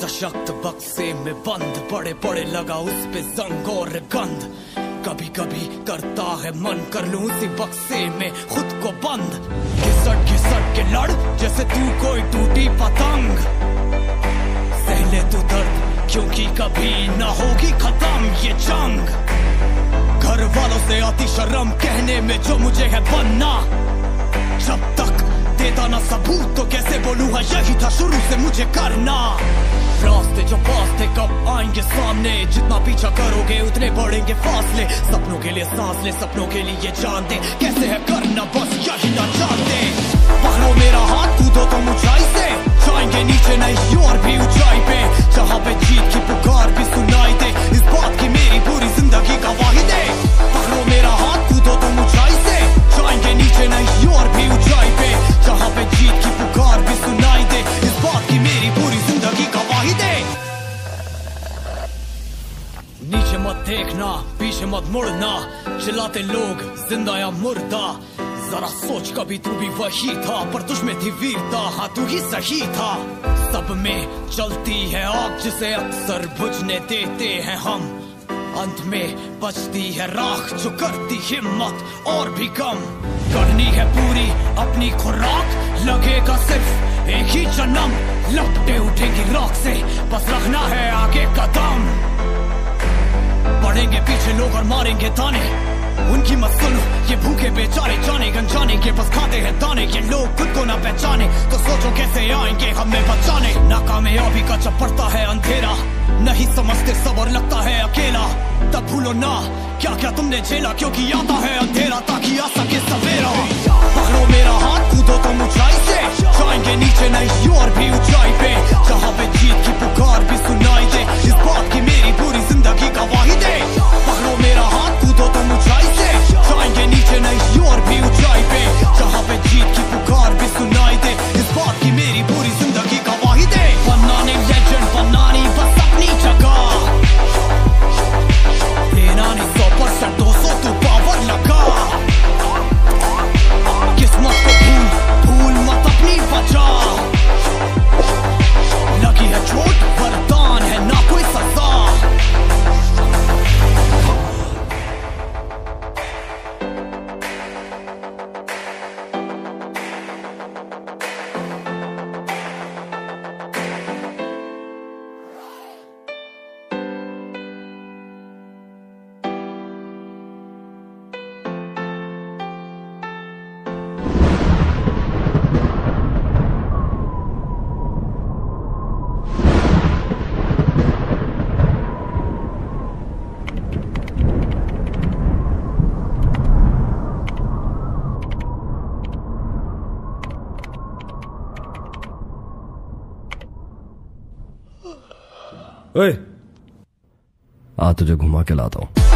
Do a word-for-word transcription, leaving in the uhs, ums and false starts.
सशक्त बक्से में बंद, बड़े बड़े लगा उस पे जंग और गंध। कभी कभी करता है मन कर लूं उसी बक्से में खुद को बंद। घिसट घिसट के लड़ जैसे तू कोई टूटी पतंग। सहले तू दर्द क्योंकि कभी न होगी खत्म ये जंग। घर वालों से आती शर्म कहने में जो मुझे है बनना। जब तक देता ना सबूत तो कैसे बोलूं है यही था शुरू से मुझे करना। रास्ते जो पास थे कब आएंगे सामने, जितना पीछा करोगे उतने बढ़ेंगे फासले। सपनों के लिए सांस ले, सपनों के लिए जान दे, कैसे है करना बस यही ना जानते। पकड़ो मेरा हाथ कूदो तो ऊंचाई से, जाएंगे नीचे नहीं और भी ऊंचाई पे। जहाँ पे जीत की पुकार भी सुनाई दे, इस बात की मेरी पूरी जिंदगी गवाही दे। पकड़ो मेरा हाथ कूदो तो ऊंचाई से, जाएंगे नीचे नहीं और भी ऊंचाई पे। जहाँ पे जीत की पुकार भी सुनाई दे, इस बात की मेरी पूरी जिंदगी गवाही दे। नीचे मत देखना, पीछे मत मुड़ना, चिल्लाते लोग जिंदा या मुर्दा। जरा सोच कभी तू भी वही था, पर तुझ में थी वीरता, हाँ तू ही सही था। सब में चलती है आग जिसे अक्सर बुझने देते हैं हम। अंत में बचती है राख जो करती हिम्मत और भी कम। करनी है पूरी अपनी खुराक, लगेगा सिर्फ एक ही जन्म। लपटे उठेगी राख से, बस रखना है आगे कदम। बढ़ेंगे पीछे लोग और मारेंगे ताने, उनकी मत सुनो ये भूखे बेचारे। जाने गन जाने के बस खाते हैं दाने, ये लोग खुद को ना पहचाने तो सोचो कैसे आएंगे हमें बचाने। नाकामयाबी का जब पड़ता है अंधेरा, नहीं समझते सबर लगता है अकेला। तब भूलो ना क्या क्या तुमने झेला, क्योंकि आता है अंधेरा ताकि आ सके सवेरा। पकड़ो मेरा हाथ कूदो तो ऊंचाई से, जाएंगे नीचे नहीं और भी ऊंचाई पे। जहाँ पे जीत की पुकार भी सुनाई दे, इस बात की मेरी पूरी जिंदगी गवाही दे। पकड़ो मेरा हाथ कूदो तो ऊंचाई से, जाएंगे नीचे नहीं और भी ऊंचाई पे। जहाँ पे जीत की पुकार भी सुनाई दे, इस बात की मेरी पूरी जिंदगी गवाही दे। बनाने लेजेंड बनानी बस अपनी जगह, देना नहीं सौ परसेंट दो सौ तू पावर लगा। किस्मत को भूल भूल मत अपनी वजह, लगी है चोट वरदान है ना कोई सजा। ओए, आ तुझे घुमा के लाता हूं।